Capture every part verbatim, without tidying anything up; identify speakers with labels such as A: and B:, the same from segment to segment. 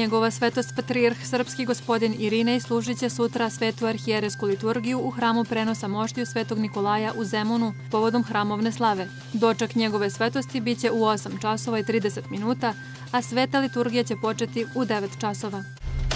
A: Njegova svetost patrijarh srpski gospodin Irinej služit će sutra svetu arhijeresku liturgiju u hramu prenosa moštiju Svetog Nikolaja u Zemunu povodom hramovne slave. Doček njegove svetosti biće u osam časova i trideset minuta, a sveta liturgija će početi u devet časova.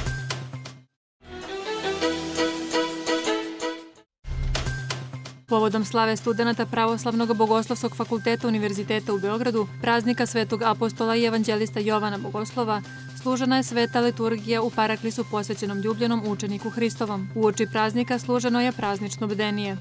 A: Povodom slave studenata Pravoslavnog bogoslovskog fakulteta Univerziteta u Beogradu, praznika Svetog apostola i evanđelista Jovana Bogoslova, služena je sveta liturgija u paraklisu posvećenom ljubljenom učeniku Hristovom. Uoči praznika služeno je praznično bdenije.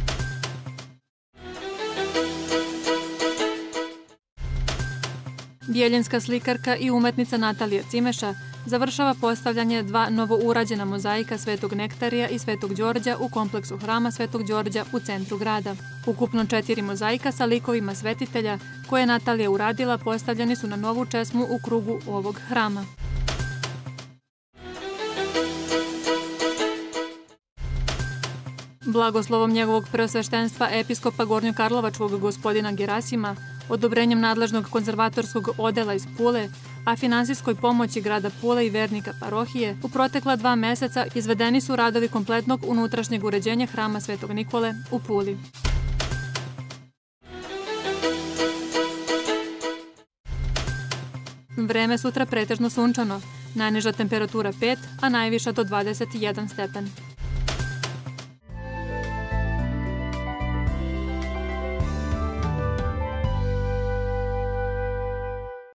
A: Bijeljinska slikarka i umetnica Natalija Cimeša završava postavljanje dva novourađena mozaika Svetog Nektarija i Svetog Đorđa u kompleksu hrama Svetog Đorđa u centru grada. Ukupno četiri mozaika sa likovima svetitelja koje je Natalija uradila postavljeni su na novu česmu u krugu ovog hrama. Blagoslovom njegovog preosveštenstva episkopa Gornjokarlovačkog gospodina Gerasima, odobrenjem nadležnog konzervatorskog odela iz Pule, a finansijskoj pomoći grada Pule i vernika parohije, u protekla dva meseca izvedeni su radovi kompletnog unutrašnjeg uređenja hrama Svetog Nikole u Puli. Vreme sutra pretežno sunčano, najniža temperatura pet, a najviša do dvadeset jedan stepen.